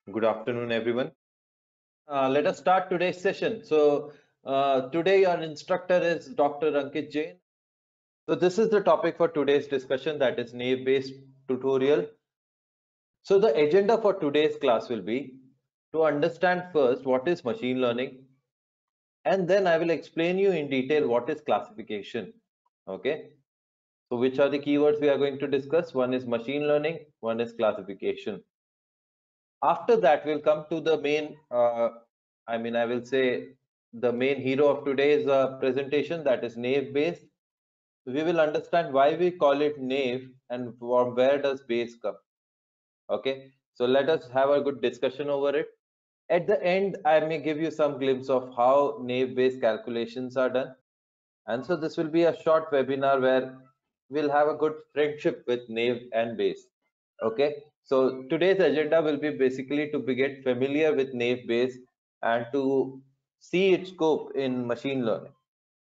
Good afternoon, everyone. Let us start today's session. Today our instructor is Dr. Ankit Jain. So, this is the topic for today's discussion, that is naive-based tutorial. So, the agenda for today's class will be to understand first what is machine learning, and then I will explain you in detail what is classification. Okay. So, which are the keywords we are going to discuss? One is machine learning, one is classification. After that, we'll come to the main, I will say the main hero of today's presentation, that is naive Bayes. We will understand why we call it naive and from where does Bayes come. Okay, so let us have a good discussion over it. At the end, I may give you some glimpse of how naive Bayes calculations are done. And so this will be a short webinar where we'll have a good friendship with naive and Bayes. Okay, so today's agenda will be basically to get familiar with naive Bayes and to see its scope in machine learning.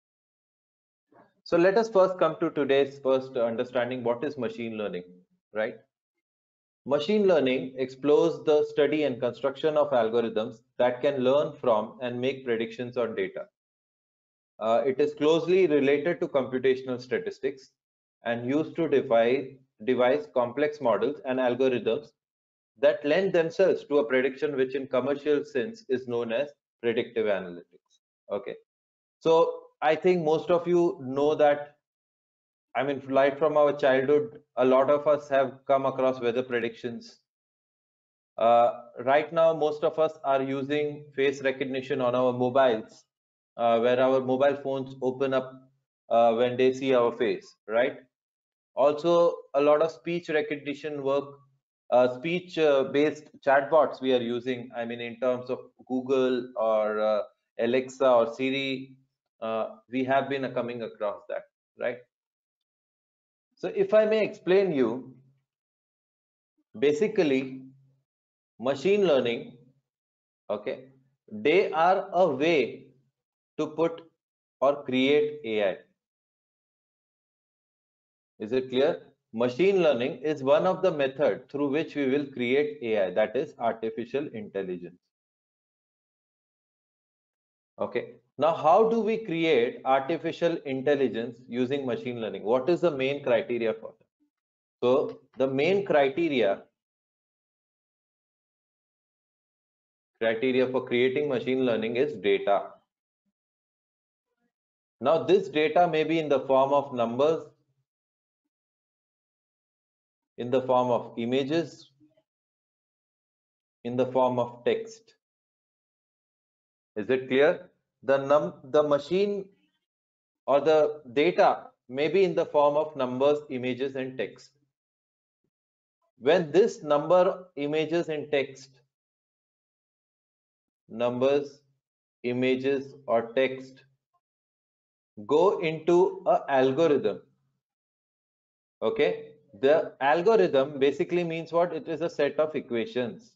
So let us first come to today's first understanding what is machine learning, right? Machine learning explores the study and construction of algorithms that can learn from and make predictions on data. It is closely related to computational statistics and used to devise complex models and algorithms that lend themselves to a prediction, which in commercial sense is known as predictive analytics. Okay, so I think most of you know that, right from our childhood, a lot of us have come across weather predictions. Right now, most of us are using face recognition on our mobiles, where our mobile phones open up when they see our face, right? Also, a lot of speech recognition work, speech-based chatbots we are using. In terms of Google or Alexa or Siri, we have been coming across that, right? So, if I may explain you, basically, machine learning, okay, they are a way to put or create AI. Is it clear? Machine learning is one of the methods through which we will create AI, that is artificial intelligence. Okay. Now, how do we create artificial intelligence using machine learning? What is the main criteria for that? So, the main criteria for creating machine learning is data. Now, this data may be in the form of numbers, in the form of images, in the form of text. Is it clear? The machine or the data may be in the form of numbers, images, and text. When this number, images, and text, numbers, images, or text go into an algorithm, okay, the algorithm basically means what? It is a set of equations.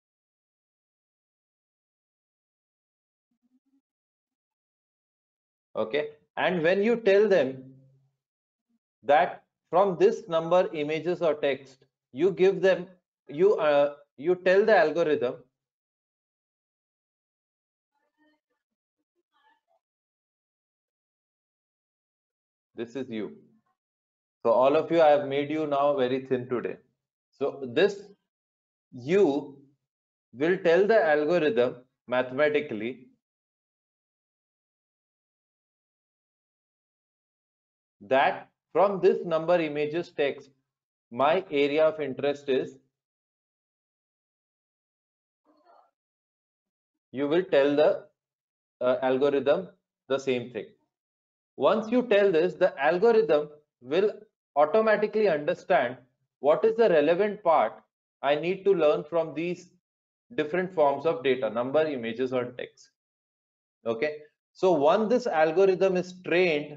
Okay, and when you tell them that from this number, images, or text, you give them, you tell the algorithm this is you. So all of you, I have made you now very thin today. So this you will tell the algorithm mathematically that from this number, images, text, my area of interest is, you will tell the algorithm the same thing. Once you tell this, the algorithm will automatically understand what is the relevant part I need to learn from these different forms of data, number, images, or text. Okay, so once this algorithm is trained,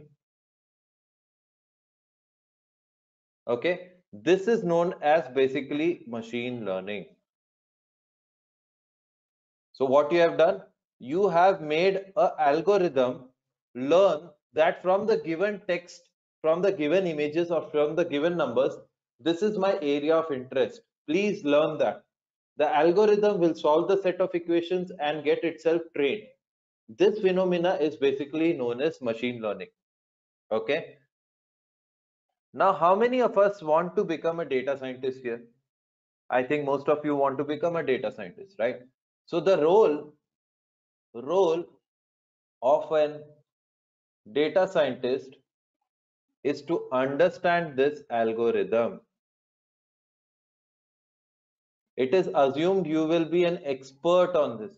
okay, this is known as basically machine learning. So what you have done, you have made an algorithm learn that from the given text, from the given images, or from the given numbers, this is my area of interest. Please learn that. The algorithm will solve the set of equations and get itself trained. This phenomena is basically known as machine learning. Okay. Now, how many of us want to become a data scientist here? I think most of you want to become a data scientist, right? So the role of an data scientist is to understand this algorithm. It is assumed you will be an expert on this.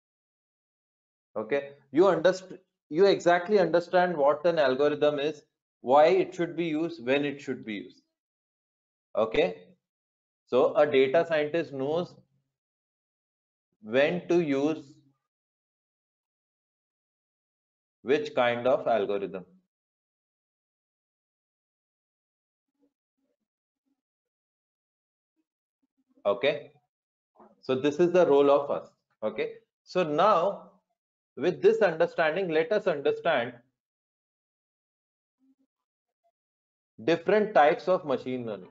Okay, you exactly understand what an algorithm is, why it should be used, when it should be used. Okay, so a data scientist knows when to use which kind of algorithm. Okay, so this is the role of us. Okay, so now with this understanding, let us understand different types of machine learning.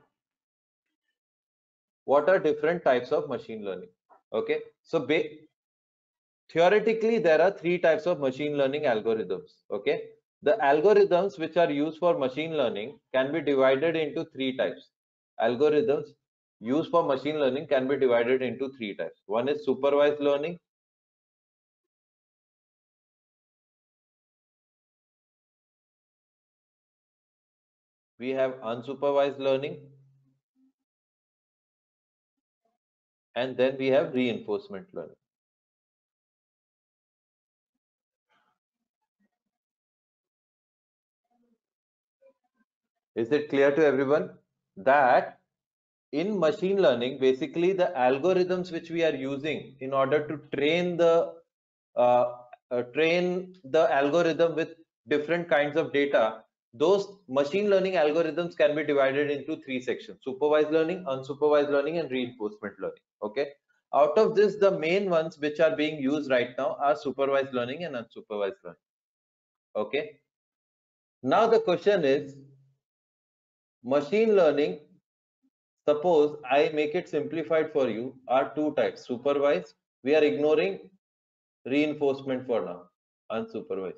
What are different types of machine learning? Okay, so theoretically there are three types of machine learning algorithms. Okay, the algorithms which are used for machine learning can be divided into three types. Algorithms used for machine learning can be divided into three types. One is supervised learning, we have unsupervised learning, and then we have reinforcement learning. Is it clear to everyone that in machine learning, basically the algorithms which we are using in order to uh, train the algorithm with different kinds of data, those machine learning algorithms can be divided into three sections: supervised learning, unsupervised learning, and reinforcement learning. Okay, out of this, the main ones which are being used right now are supervised learning and unsupervised learning. Okay, now the question is, machine learning, suppose I make it simplified for you, are two types: supervised, we are ignoring reinforcement for now, unsupervised,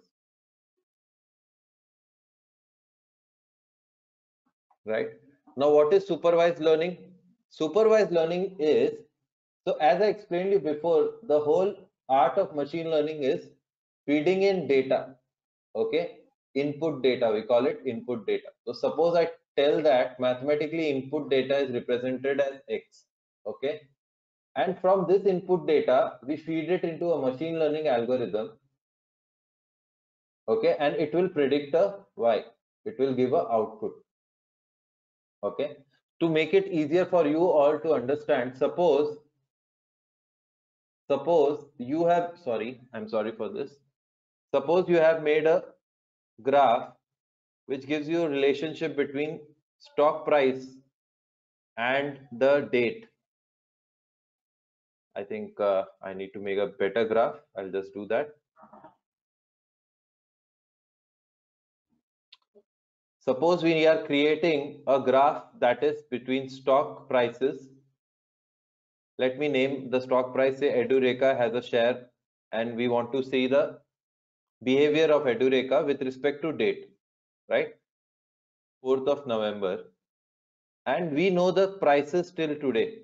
right? Now what is supervised learning? Supervised learning is, so as I explained you before, the whole art of machine learning is feeding in data. Okay, input data, we call it input data. So suppose I tell that mathematically input data is represented as x. Okay, and from this input data we feed it into a machine learning algorithm. Okay, and it will predict a y, it will give a output. Okay, to make it easier for you all to understand, suppose you have, I'm sorry for this, suppose you have made a graph which gives you a relationship between stock price and the date. I think I need to make a better graph. I'll just do that. Suppose we are creating a graph that is between stock prices. Let me name the stock price, say Edureka has a share, and we want to see the behavior of Edureka with respect to date, right? 4th of November. And we know the prices till today.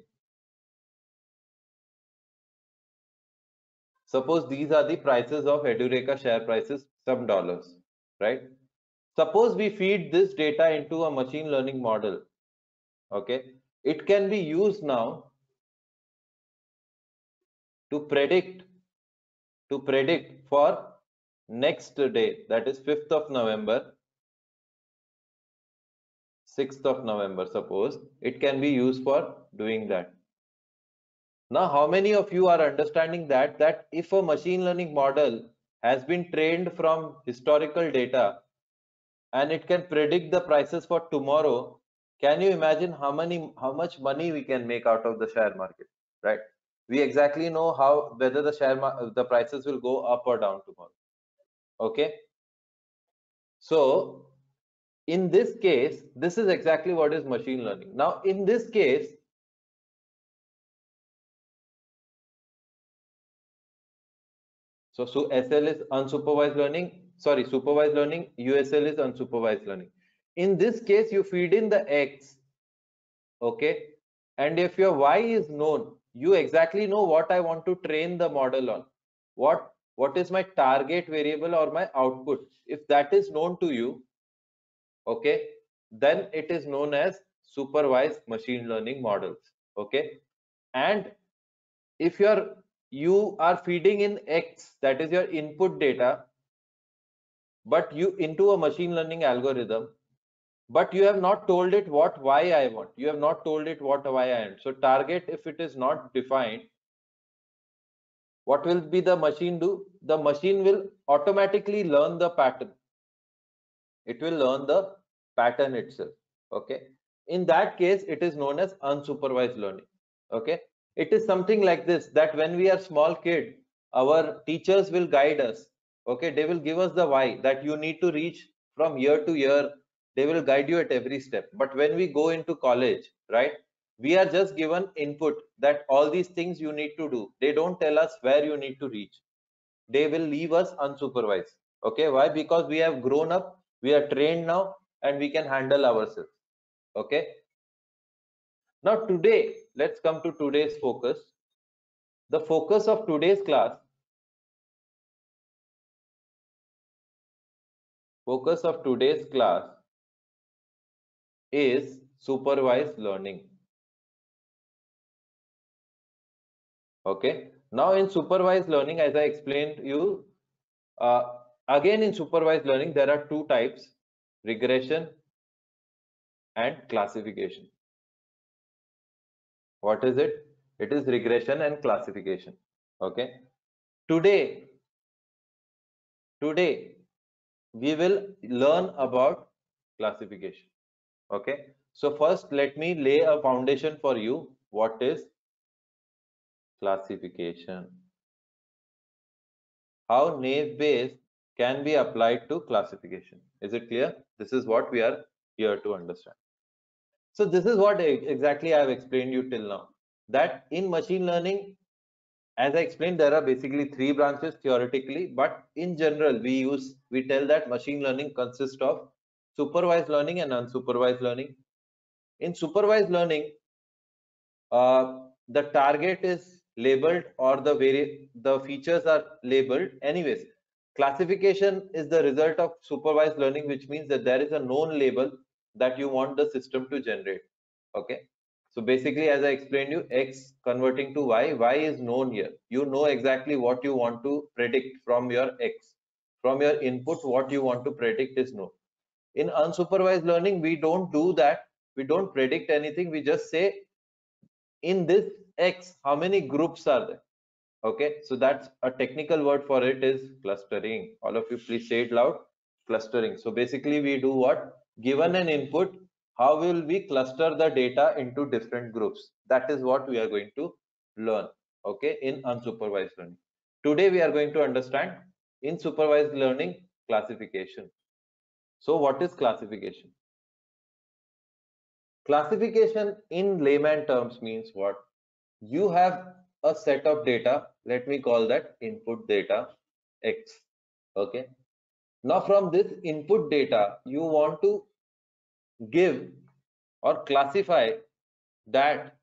Suppose these are the prices of Edureka share prices, some dollars, right? Suppose we feed this data into a machine learning model. Okay, it can be used now to predict for next day, that is 5th of November, 6th of November. Suppose it can be used for doing that. Now, how many of you are understanding that if a machine learning model has been trained from historical data and it can predict the prices for tomorrow, can you imagine how much money we can make out of the share market, right? We exactly know how, whether the prices will go up or down tomorrow. Okay, so in this case, this is exactly what is machine learning. Now in this case, So SL is unsupervised learning, sorry, supervised learning, USL is unsupervised learning. In this case, you feed in the X, okay? And if your Y is known, you exactly know what I want to train the model on. What is my target variable or my output? If that is known to you, okay, then it is known as supervised machine learning models, okay? And if you are feeding in X, that is your input data, but you into a machine learning algorithm, but you have not told it what Y I want. You have not told it what Y I want. So target, if it is not defined, what will be the machine do? The machine will automatically learn the pattern. It will learn the pattern itself. Okay. In that case, it is known as unsupervised learning. Okay. It is something like this, that when we are small kid, our teachers will guide us. Okay. They will give us the why, that you need to reach from year to year. They will guide you at every step. But when we go into college, right, we are just given input that all these things you need to do. They don't tell us where you need to reach. They will leave us unsupervised. Okay. Why? Because we have grown up, we are trained now, and we can handle ourselves. Okay. Now today, let's come to today's focus. The focus of today's class, is supervised learning. Okay. Now in supervised learning, as I explained you, again in supervised learning, there are two types: regression and classification. What is it? It is regression and classification. Okay. Today we will learn about classification. Okay. So first, let me lay a foundation for you. What is classification? How naive Bayes can be applied to classification? Is it clear? This is what we are here to understand. So this is what exactly I have explained you till now, that in machine learning, as I explained, there are basically three branches theoretically, but in general, we tell that machine learning consists of supervised learning and unsupervised learning. In supervised learning, the target is labeled, or the features are labeled. Anyways, classification is the result of supervised learning, which means that there is a known label that you want the system to generate. Okay. So basically, as I explained you, X converting to Y is known here. You know exactly what you want to predict from your X. From your input, what you want to predict is known. In unsupervised learning, we don't do that. We don't predict anything. We just say, in this X, how many groups are there? Okay, so that's a technical word for it, is clustering. All of you please say it loud: clustering. So basically we do what? Given an input, how will we cluster the data into different groups? That is what we are going to learn, okay, in unsupervised learning. Today we are going to understand in supervised learning classification. So what is classification? Classification in layman terms means what? You have a set of data, let me call that input data X. Okay. Now from this input data, you want to give or classify that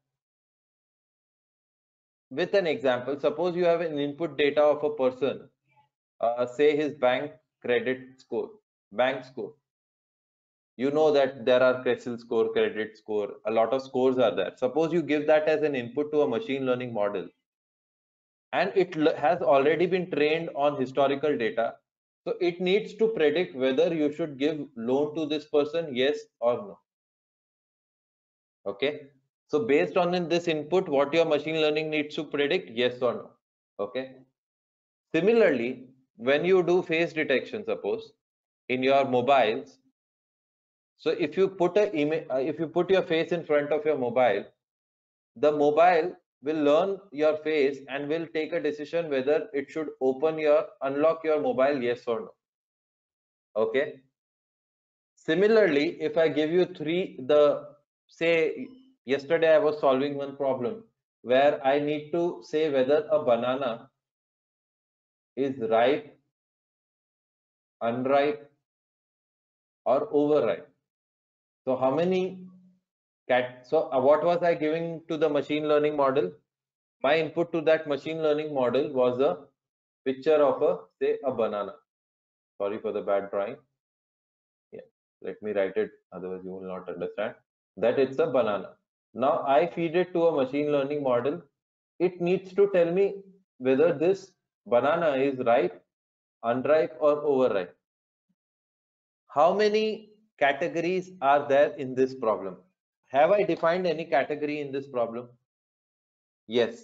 with an example. Suppose you have an input data of a person, say his bank score. You know that there are CRISIL score, credit score, a lot of scores are there. Suppose you give that as an input to a machine learning model, and it has already been trained on historical data. So it needs to predict whether you should give loan to this person, yes or no. Okay. So based on this input, what your machine learning needs to predict, yes or no. Okay. Similarly, when you do face detection, suppose in your mobiles, so if you put if you put your face in front of your mobile, the mobile will learn your face and will take a decision whether it should unlock your mobile, yes or no. Okay. Similarly, if I give you say yesterday I was solving one problem where I need to say whether a banana is ripe, unripe, or overripe. So how many what was I giving to the machine learning model? My input to that machine learning model was a picture of a banana. Sorry for the bad drawing. Yeah, let me write it, otherwise you will not understand that it's a banana. Now I feed it to a machine learning model. It needs to tell me whether this banana is ripe, unripe, or overripe. How many categories are there in this problem? Have I defined any category in this problem? Yes,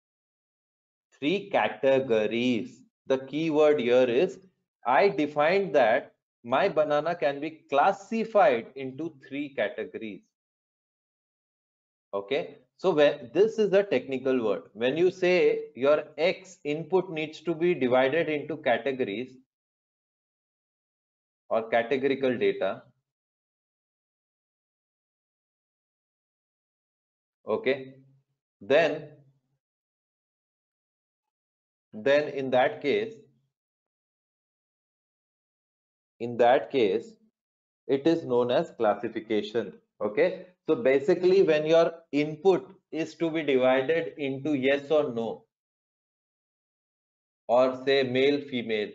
3 categories. The key word here is I defined that my banana can be classified into 3 categories. Okay, so when this is a technical word, when you say your X input needs to be divided into categories or categorical data, okay, then in that case, it is known as classification. Okay, so basically when your input is to be divided into yes or no, or say male female,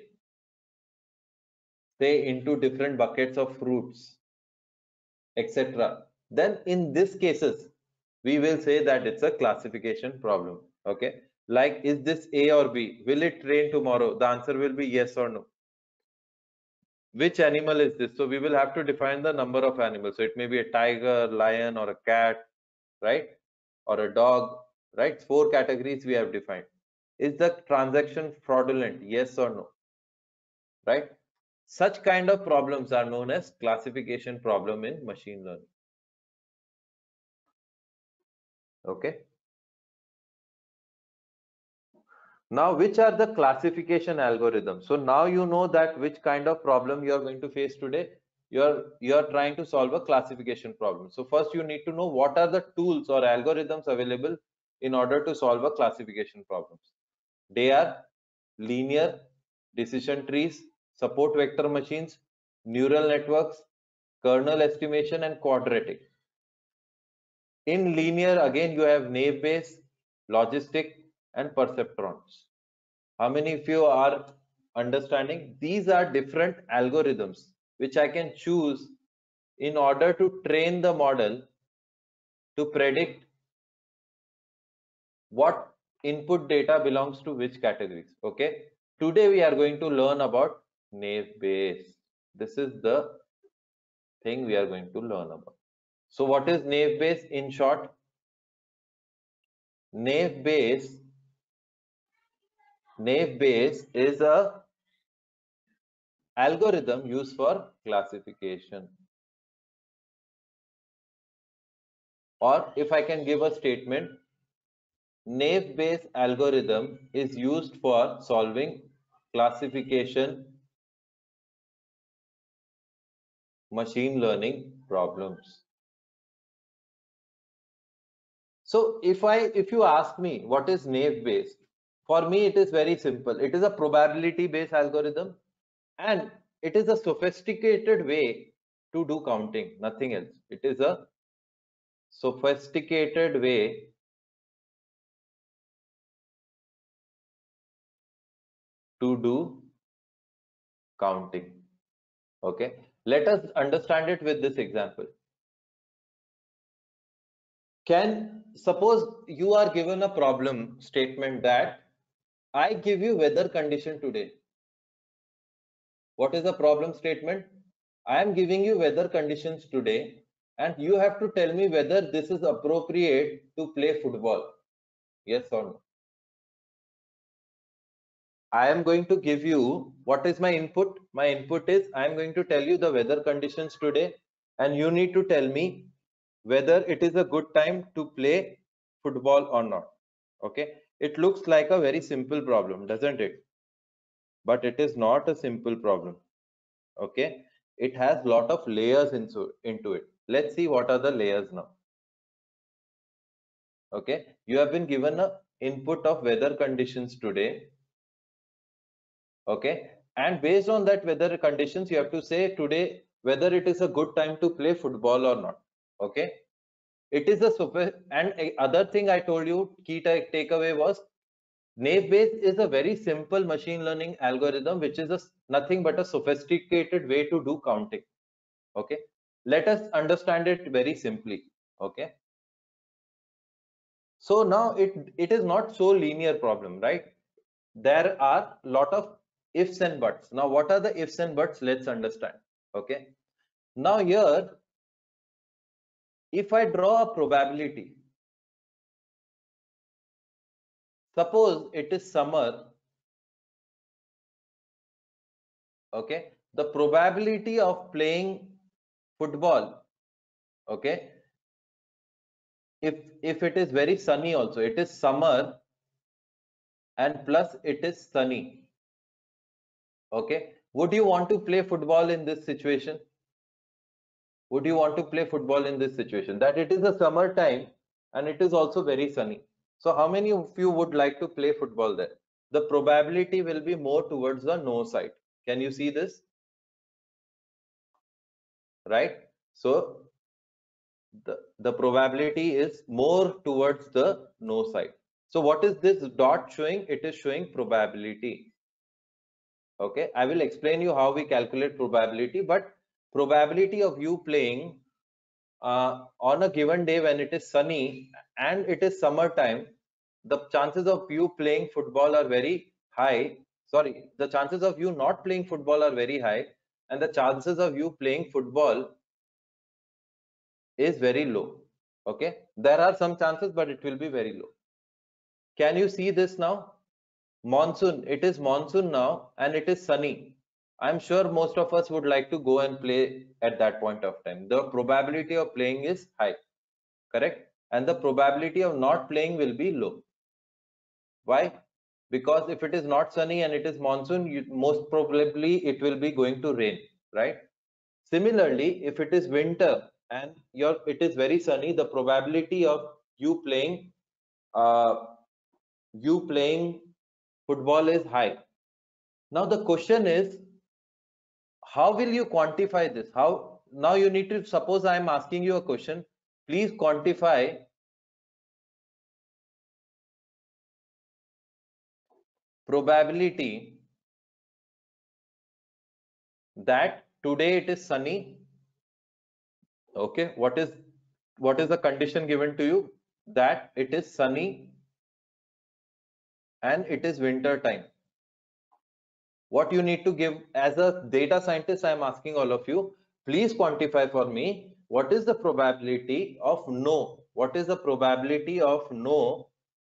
say into different buckets of fruits, etc., then in this cases we will say that it's a classification problem. Okay, like is this A or B? Will it rain tomorrow? The answer will be yes or no. Which animal is this? So we will have to define the number of animals. So it may be a tiger, lion, or a cat, right? Or a dog, right? 4 categories we have defined. Is the transaction fraudulent? Yes or no, right? Such kind of problems are known as classification problem in machine learning. Okay. Now, which are the classification algorithms? So now you know that which kind of problem you are going to face today. You're trying to solve a classification problem. So first you need to know what are the tools or algorithms available in order to solve a classification problems. They are linear, decision trees, support vector machines, neural networks, kernel estimation, and quadratic. In linear, again, you have naive Bayes, logistic, and perceptrons. How many of you are understanding? These are different algorithms which I can choose in order to train the model to predict what input data belongs to which categories. Okay. Today we are going to learn about naive Bayes. This is the thing we are going to learn about. So what is naive Bayes in short? Naive Bayes is a algorithm used for classification. Or if I can give a statement, naive Bayes algorithm is used for solving classification machine learning problems. So if you ask me what is naive Bayes, for me it is very simple. It is a probability based algorithm and it is a sophisticated way to do counting, nothing else. It is a sophisticated way to do counting. Okay, let us understand it with this example. Can suppose you are given a problem statement that I give you weather condition today. What is the problem statement? I am giving you weather conditions today and you have to tell me whether this is appropriate to play football. Yes or no? I am going to give you, what is my input? My input is I am going to tell you the weather conditions today and you need to tell me whether it is a good time to play football or not. Okay, it looks like a very simple problem, doesn't it? But it is not a simple problem. Okay, it has lot of layers into it. Let's see what are the layers now. Okay, you have been given a input of weather conditions today Okay, and based on that weather conditions, you have to say today whether it is a good time to play football or not. Okay, it is a super. And other thing I told you, key takeaway was Naive Bayes is a very simple machine learning algorithm, which is nothing but a sophisticated way to do counting. Okay, let us understand it very simply. Okay, so now it is not so linear problem, right? There are lot of ifs and buts. Now what are the ifs and buts? Let's understand. Okay, now here if I draw a probability, suppose it is summer. Okay, the probability of playing football, okay, if it is very sunny, also it is summer and plus it is sunny. Okay, would you want to play football in this situation? Would you want to play football in this situation, that it is a summer time and it is also very sunny? So how many of you would like to play football there? The probability will be more towards the no side. Can you see this? Right, so the probability is more towards the no side. So what is this dot showing? It is showing probability. Okay, I will explain you how we calculate probability, but probability of you playing on a given day when it is sunny and it is summertime, the chances of you playing football are very high. Sorry, the chances of you not playing football are very high, and the chances of you playing football is very low. Okay, there are some chances, but it will be very low. Can you see this now? Monsoon, it is monsoon now and it is sunny. I'm sure most of us would like to go and play at that point of time. The probability of playing is high, correct? And the probability of not playing will be low. Why? Because if it is not sunny and it is monsoon, most probably it will be going to rain, right? Similarly, if it is winter and it is very sunny, the probability of you playing uh, football is high. Now the question is, how will you quantify this? How now you need to, suppose I am asking you a question, please quantify probability that today it is sunny. Okay, what is the condition given to you? That it is sunny and it is winter time. What you need to give as a data scientist, I am asking all of you, please quantify for me what is the probability of no. What is the probability of no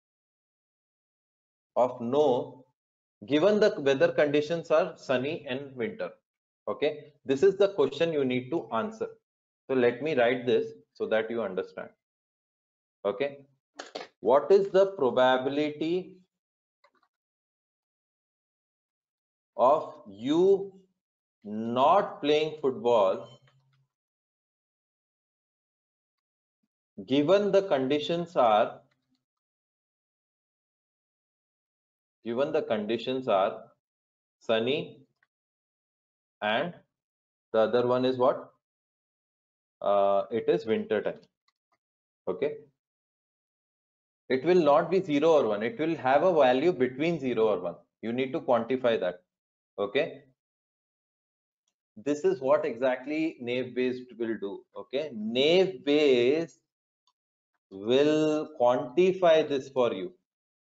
given the weather conditions are sunny and winter? Okay, this is the question you need to answer. So let me write this so that you understand. Okay, what is the probability of you not playing football given the conditions are sunny and the other one is what? It is winter time. Okay, it will not be 0 or 1, it will have a value between 0 or 1. You need to quantify that. Okay, this is what exactly Naive Bayes will do. Okay, Naive Bayes will quantify this for you.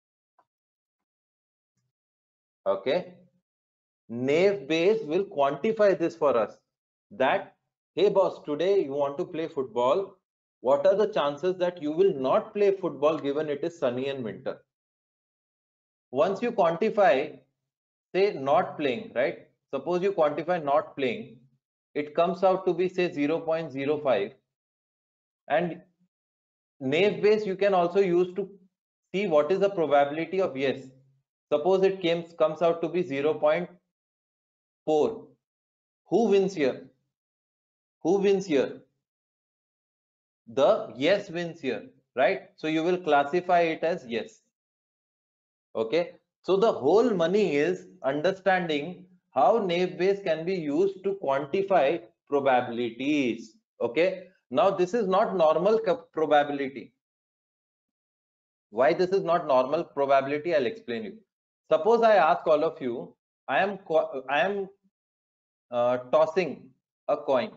Okay, Naive Bayes will quantify this for us, that hey boss, today you want to play football, what are the chances that you will not play football given it is sunny and winter? Once you quantify, say not playing, right? Suppose you quantify not playing, it comes out to be say 0.05, and Naive Bayes you can also use to see what is the probability of yes. Suppose it comes out to be 0.4. Who wins here? Who wins here? The yes wins here, right? So you will classify it as yes. Okay, So the whole money is understanding how naive Bayes can be used to quantify probabilities. Okay. Now this is not normal probability. Why this is not normal probability? I'll explain you. Suppose I ask all of you, I am tossing a coin.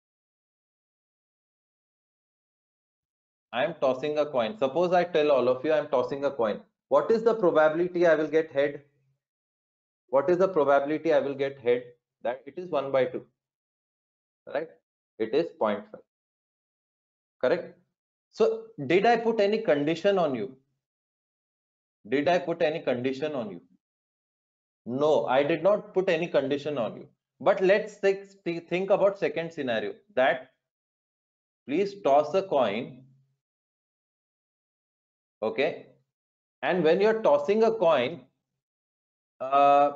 I am tossing a coin. Suppose I tell all of you I am tossing a coin. What is the probability I will get head? What is the probability I will get head? That it is 1 by 2. Right? It is 0.5. Correct? So did I put any condition on you? Did I put any condition on you? No, I did not put any condition on you. But let's think about second scenario, that please toss a coin. Okay. And when you're tossing a coin, I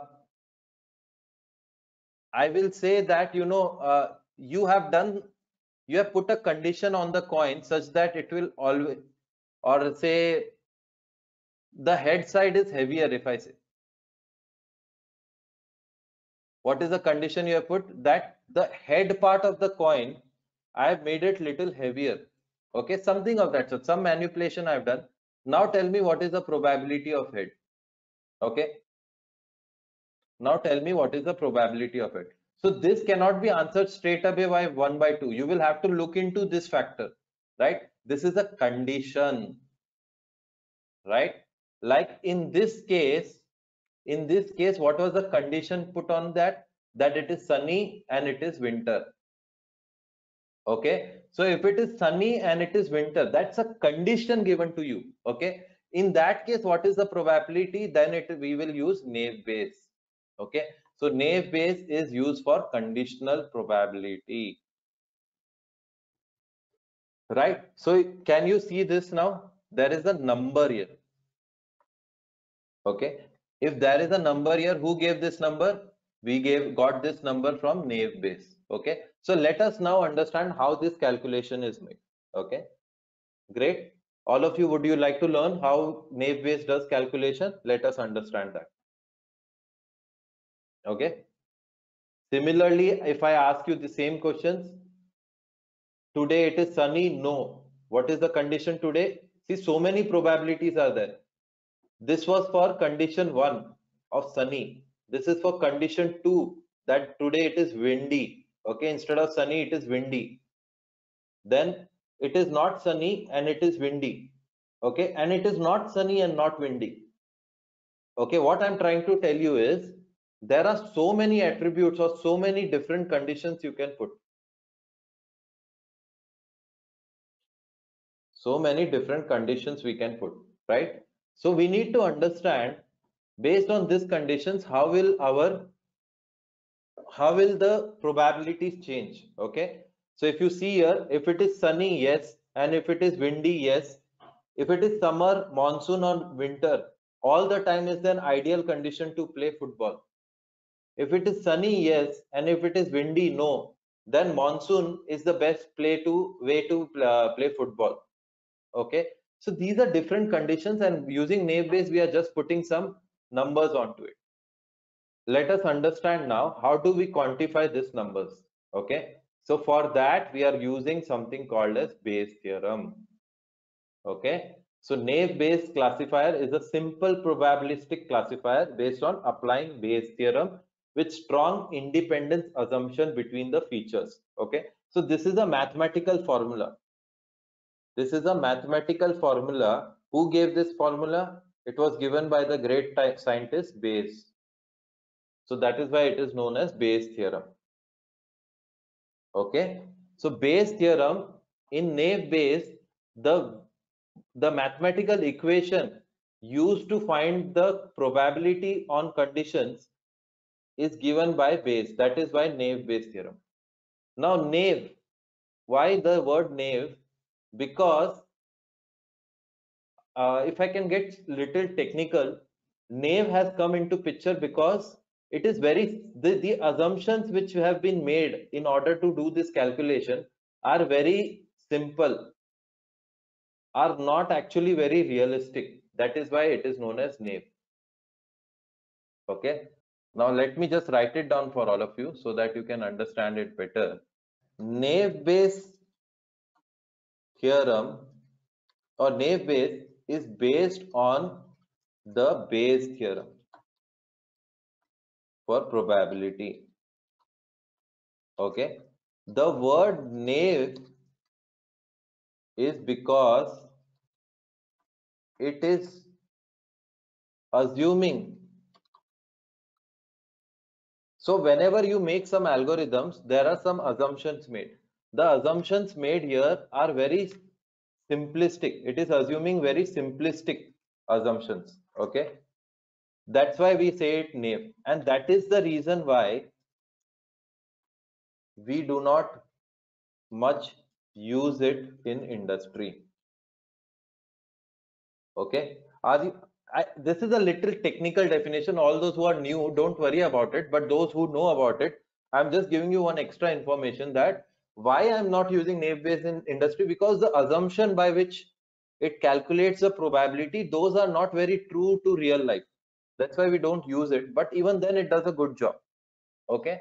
will say that, you have put a condition on the coin such that it will always, or say the head side is heavier. If I say, what is the condition you have put? That the head part of the coin, I have made it little heavier. Okay, something of that. So some manipulation I've done. Now tell me what is the probability of head. Okay. Now tell me what is the probability of it. So this cannot be answered straight away by 1 by 2. You will have to look into this factor, right? This is a condition, right? Like in this case, what was the condition put on that? That it is sunny and it is winter. Okay. So if it is sunny and it is winter, that's a condition given to you. Okay. In that case, what is the probability? Then we will use naive Bayes. Okay. So naive Bayes is used for conditional probability. Right. So can you see this now? There is a number here. Okay. If there is a number here, who gave this number? We got this number from naive Bayes. Okay. So let us now understand how this calculation is made. Okay. Great. All of you, would you like to learn how naive Bayes does calculation? Let us understand that. Okay. Similarly, if I ask you the same questions, today it is sunny, no. What is the condition today? See, so many probabilities are there. This was for condition 1 of sunny. This is for condition 2, that today it is windy. Okay, instead of sunny, it is windy. Then it is not sunny and it is windy. Okay, and it is not sunny and not windy. Okay, what I'm trying to tell you is there are so many attributes or so many different conditions you can put. So many different conditions we can put, right? So we need to understand, based on these conditions, how will the probabilities change? Okay, so if you see here, if it is sunny, yes, and if it is windy, yes. If it is summer, monsoon, or winter, all the time is an ideal condition to play football. If it is sunny, yes, and if it is windy, no, then monsoon is the best way to play football. Okay, so these are different conditions, and using naive Bayes, we are just putting some numbers onto it. Let us understand now how do we quantify these numbers. Okay, so for that we are using something called as Bayes theorem. Okay, so naive Bayes classifier is a simple probabilistic classifier based on applying Bayes theorem with strong independence assumption between the features. Okay, so this is a mathematical formula. This is a mathematical formula. Who gave this formula? It was given by the great scientist Bayes. So that is why it is known as Bayes theorem. Okay, so Bayes theorem, in naive Bayes, the mathematical equation used to find the probability on conditions is given by Bayes. That is why naive Bayes theorem. Now naive, why the word naive? Because if I can get little technical, naive has come into picture because it is the assumptions which have been made in order to do this calculation are very simple, are not actually very realistic. That is why it is known as naive. Okay. Now let me just write it down for all of you so that you can understand it better. Naive-Bayes theorem or Naive-Bayes is based on the Bayes theorem for probability. Okay. The word naive is because it is assuming. So whenever you make some algorithms, there are some assumptions made. The assumptions made here are very simplistic. It is assuming very simplistic assumptions. Okay. That's why we say it naive. And that is the reason why we do not much use it in industry. Okay. This is a little technical definition. All those who are new, don't worry about it. But those who know about it, I'm just giving you one extra information that why I'm not using Naive-Bayes in industry, because the assumption by which it calculates the probability, those are not very true to real life. That's why we don't use it. But even then, it does a good job. Okay.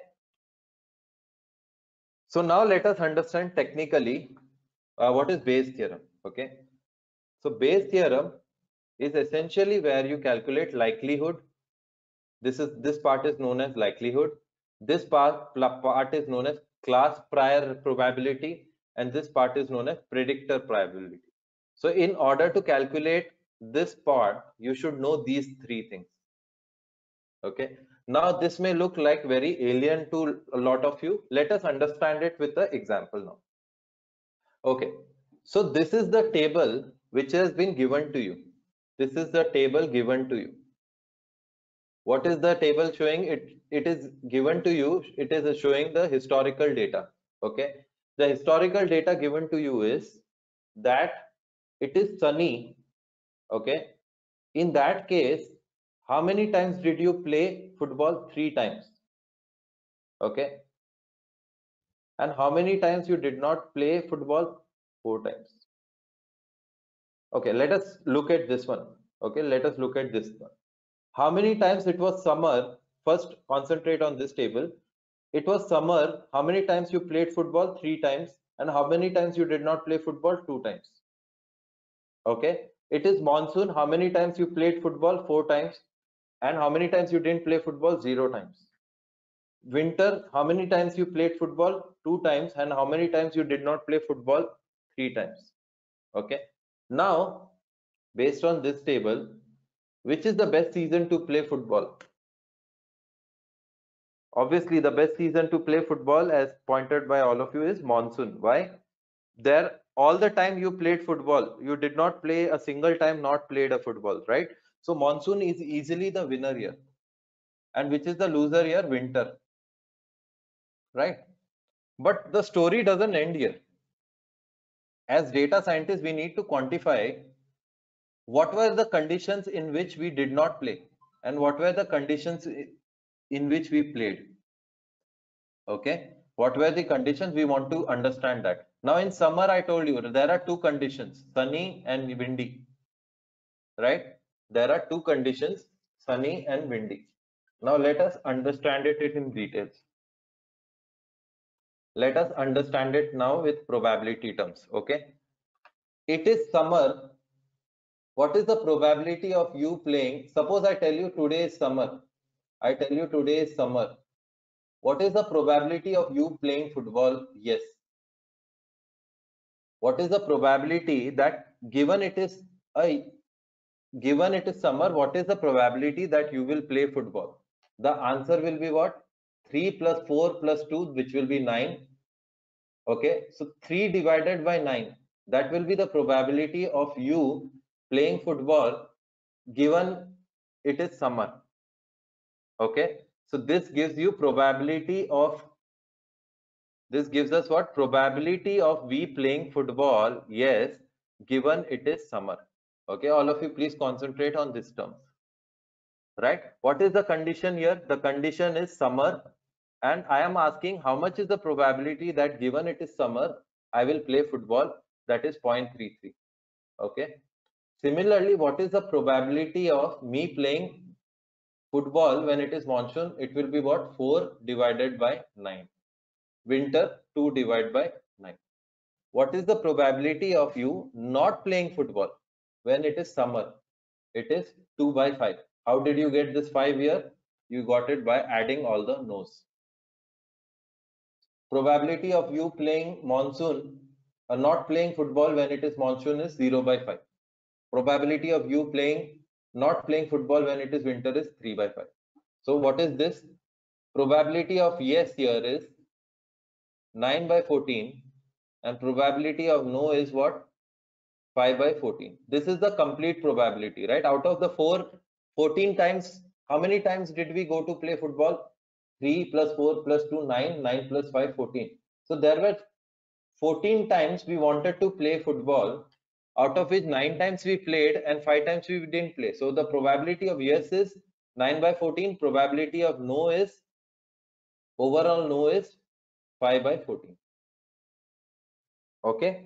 So now let us understand technically what is Bayes theorem. Okay. So Bayes theorem is essentially where you calculate likelihood. This part is known as likelihood. This part is known as class prior probability, and this part is known as predictor probability. So in order to calculate this part, you should know these three things. Okay. Now this may look like very alien to a lot of you. Let us understand it with the example now. Okay. So this is the table which has been given to you. This is the table given to you. What is the table showing? It is given to you. It is showing the historical data. Okay. The historical data given to you is that it is sunny. Okay. In that case, how many times did you play football? 3 times. Okay. And how many times you did not play football? 4 times. Okay. Let us look at this one. Okay. Let us look at this one. How many times it was summer? First, concentrate on this table. It was summer. How many times you played football? 3 times. And how many times you did not play football? 2 times. Okay. It is monsoon. How many times you played football? 4 times. And how many times you didn't play football? 0 times. Winter. How many times you played football? 2 times. And how many times you did not play football? 3 times. Okay. Now, based on this table, which is the best season to play football? Obviously, the best season to play football, as pointed by all of you, is monsoon. Why? There, all the time you played football, you did not play a single time not played a football, right? So monsoon is easily the winner here. And which is the loser here? Winter, right? But the story doesn't end here. As data scientists, we need to quantify what were the conditions in which we did not play and what were the conditions in which we played. Okay, what were the conditions? We want to understand that. Now in summer, I told you there are 2 conditions, sunny and windy, right? There are 2 conditions, sunny and windy. Now let us understand it in details. Let us understand it now with probability terms. Okay, it is summer. What is the probability of you playing? Suppose I tell you today is summer. I tell you today is summer. What is the probability of you playing football? Yes. What is the probability that given it is summer, what is the probability that you will play football? The answer will be what? 3 plus 4 plus 2, which will be 9. Okay, so 3 divided by 9, that will be the probability of you playing football given it is summer. Okay, so this gives you probability of, this gives us what? Probability of we playing football, yes, given it is summer. Okay, all of you please concentrate on this term. Right? What is the condition here? The condition is summer, and I am asking how much is the probability that given it is summer, I will play football, that is 0.33. Okay. Similarly, what is the probability of me playing Football, when it is monsoon, it will be what? 4 divided by 9. Winter, 2 divided by 9. What is the probability of you not playing football when it is summer? It is 2 by 5. How did you get this 5 here? You got it by adding all the no's. Probability of you playing monsoon or not playing football when it is monsoon is 0 by 5. Probability of you not playing football when it is winter is 3 by 5. So what is this? Probability of yes here is 9 by 14 and probability of no is what? 5 by 14. This is the complete probability, right? Out of the 14 times, how many times did we go to play football? 3 plus 4 plus 2, 9, 9 plus 5, 14. So there were 14 times we wanted to play football, out of which 9 times we played and 5 times we didn't play. So the probability of yes is 9 by 14, probability of no is, overall no is 5 by 14. Okay.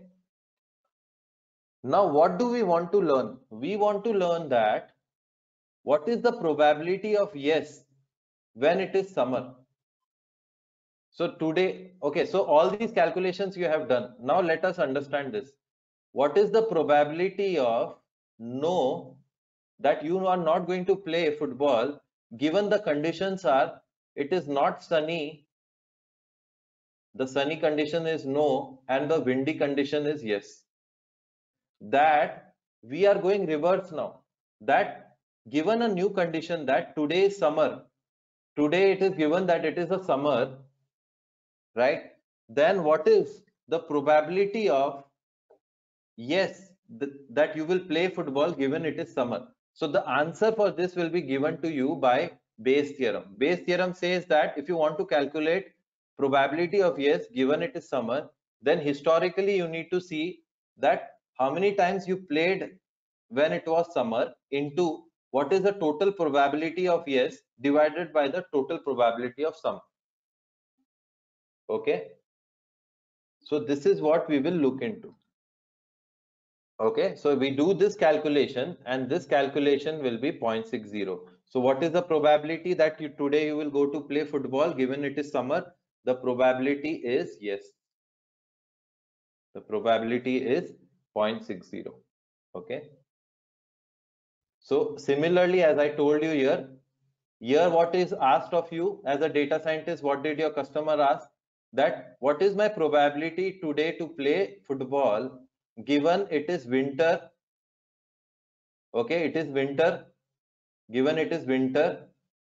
Now what do we want to learn? We want to learn that what is the probability of yes when it is summer? So today, okay, so all these calculations you have done. Now let us understand this. What is the probability of no that you are not going to play football given the conditions are it is not sunny, the sunny condition is no, and the windy condition is yes? That we are going reverse now. That given a new condition that today is summer, today it is given that it is a summer, right? Then what is the probability of yes that you will play football given it is summer? So the answer for this will be given to you by Bayes theorem. Bayes theorem says that if you want to calculate probability of yes given it is summer, then historically you need to see that how many times you played when it was summer into what is the total probability of yes divided by the total probability of summer. Okay, so this is what we will look into. Okay, so we do this calculation and this calculation will be 0.60. So what is the probability that today you will go to play football given it is summer? The probability is yes. The probability is 0.60. Okay. So similarly, as I told you here what is asked of you as a data scientist, what did your customer ask? That what is my probability today to play football given it is winter? Okay, it is winter. Given it is winter,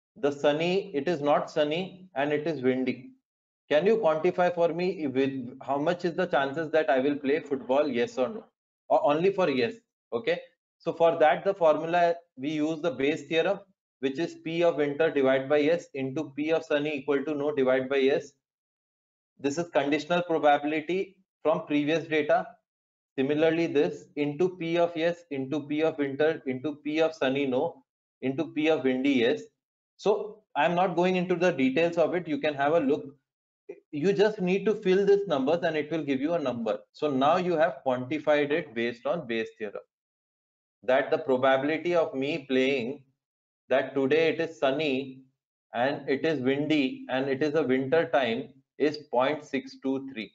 it is not sunny and it is windy. Can you quantify for me with how much is the chances that I will play football, yes or no? Or only for yes. Okay. So for that, the formula we use the Bayes theorem, which is P of winter divided by yes into P of sunny equal to no divided by yes. This is conditional probability from previous data. Similarly, this into P of yes into P of winter into P of sunny no into P of windy yes. So I'm not going into the details of it. You can have a look. You just need to fill these numbers and it will give you a number. So now you have quantified it based on Bayes theorem. That the probability of me playing that today it is sunny and it is windy and it is a winter time is 0.623.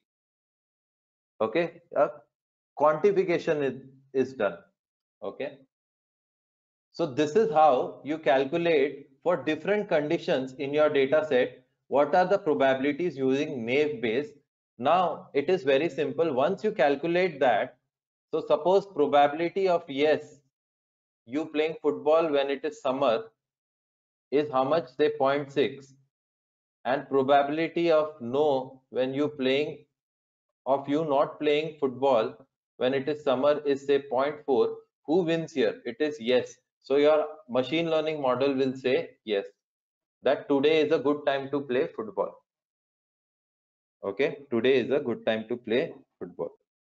Okay, quantification is done. Okay, so this is how you calculate for different conditions in your data set what are the probabilities using Naive Bayes. Now it is very simple. Once you calculate that, so suppose probability of yes you playing football when it is summer is how much? Say 0.6, and probability of no when you playing of you not playing football when it is summer is say 0.4. Who wins here? It is yes. So your machine learning model will say yes, that today is a good time to play football. Okay, today is a good time to play football.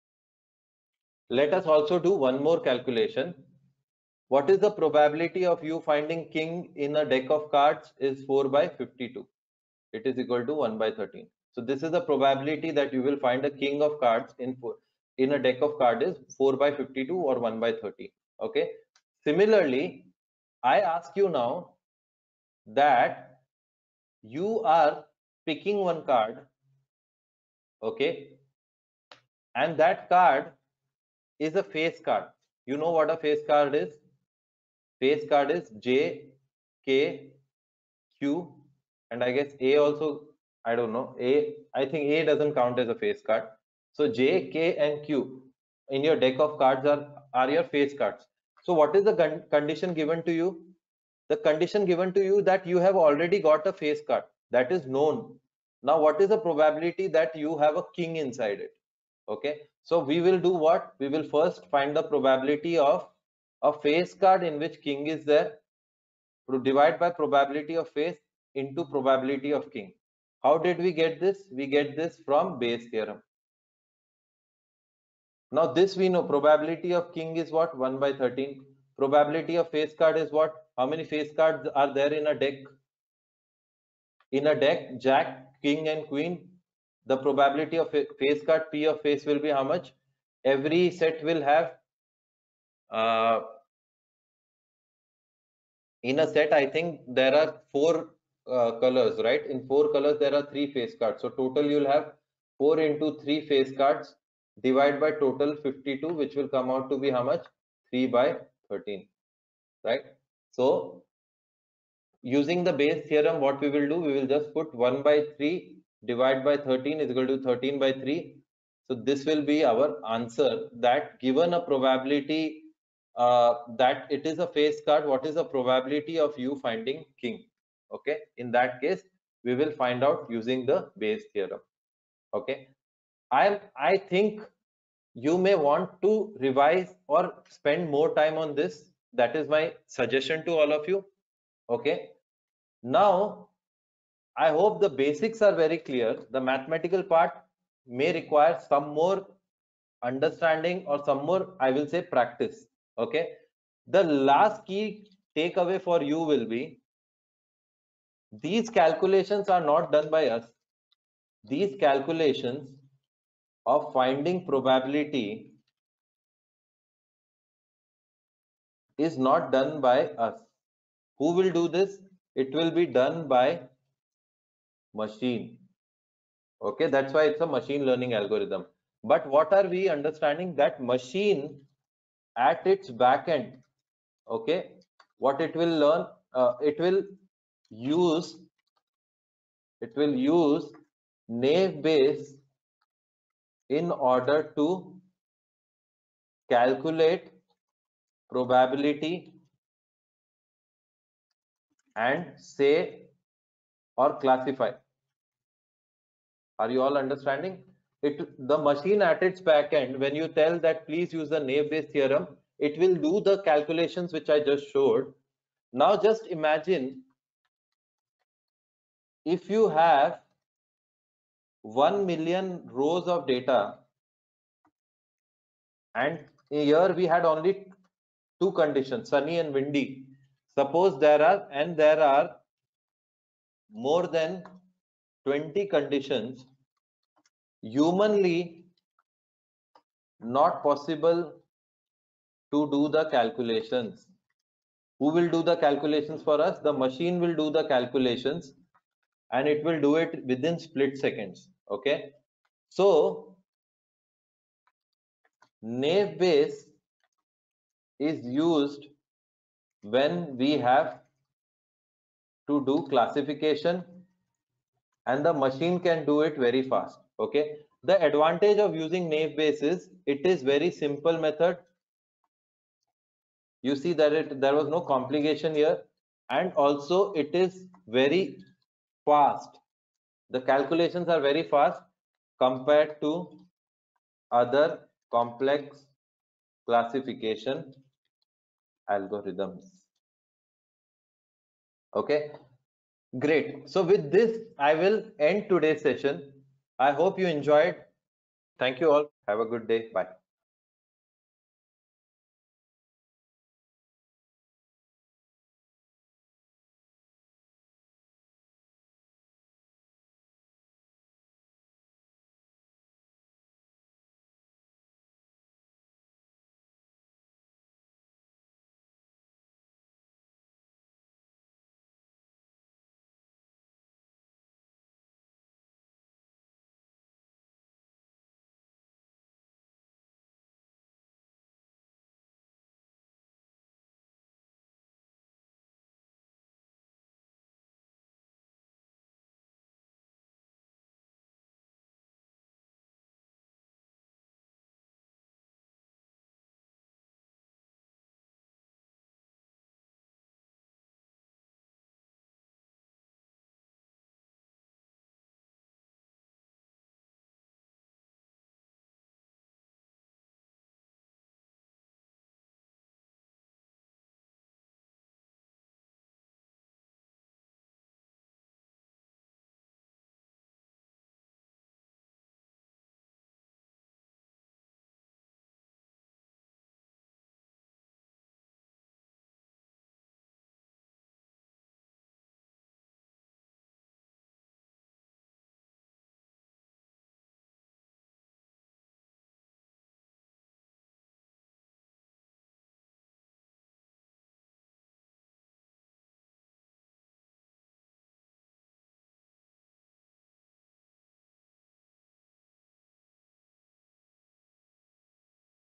Let us also do one more calculation. What is the probability of you finding king in a deck of cards is 4 by 52. It is equal to 1 by 13. So this is the probability that you will find a king of cards in a deck of cards is 4 by 52 or 1 by 13. Okay. Similarly, I ask you now that you are picking one card, okay, and that card is a face card. You know what a face card is? Face card is J, K, Q, and I guess A also. I don't know. I think A doesn't count as a face card. So J, K, and Q in your deck of cards are your face cards. So what is the condition given to you? The condition given to you that you have already got a face card that is known. Now what is the probability that you have a king inside it? Okay, so we will do what? We will first find the probability of a face card in which king is there, divide by probability of face into probability of king. How did we get this? We get this from Bayes theorem. Now this we know, probability of king is what? 1 by 13. Probability of face card is what? How many face cards are there in a deck? In a deck, jack, king and queen, the probability of face card P of face will be how much? Every set will have in a set, I think there are 4 colors, right? In 4 colors there are 3 face cards, so total you'll have 4 into 3 face cards, divide by total 52, which will come out to be how much? 3 by 13, right? So using the Bayes theorem, what we will do, we will just put 1 by 3 divide by 13 is equal to 13 by 3. So this will be our answer, that given a probability that it is a face card, what is the probability of you finding king? Okay, in that case we will find out using the Bayes theorem. Okay, I think you may want to revise or spend more time on this. That is my suggestion to all of you. Okay, now I hope the basics are very clear. The mathematical part may require some more understanding or some more, I will say, practice. Okay, the last key takeaway for you will be, these calculations are not done by us. These calculations of finding probability is not done by us. Who will do this? It will be done by machine. Okay, that's why it's a machine learning algorithm. But what are we understanding? That machine at its back end, okay, what it will learn, it will use Naive Bayes in order to calculate probability and say or classify. Are you all understanding? The machine at its back end, when you tell that please use the Naive Bayes theorem, it will do the calculations which I just showed. Now just imagine if you have 1 million rows of data, and here we had only 2 conditions, sunny and windy. Suppose there are more than 20 conditions, humanly not possible to do the calculations. Who will do the calculations for us? The machine will do the calculations, and it will do it within split seconds. Okay, so Naive Bayes is used when we have to do classification, and the machine can do it very fast. Okay, the advantage of using Naive Bayes is it is very simple method. You see that there was no complication here, and also it is very fast. The calculations are very fast compared to other complex classification algorithms. Okay, great. So with this, I will end today's session. I hope you enjoyed. Thank you all. Have a good day. Bye.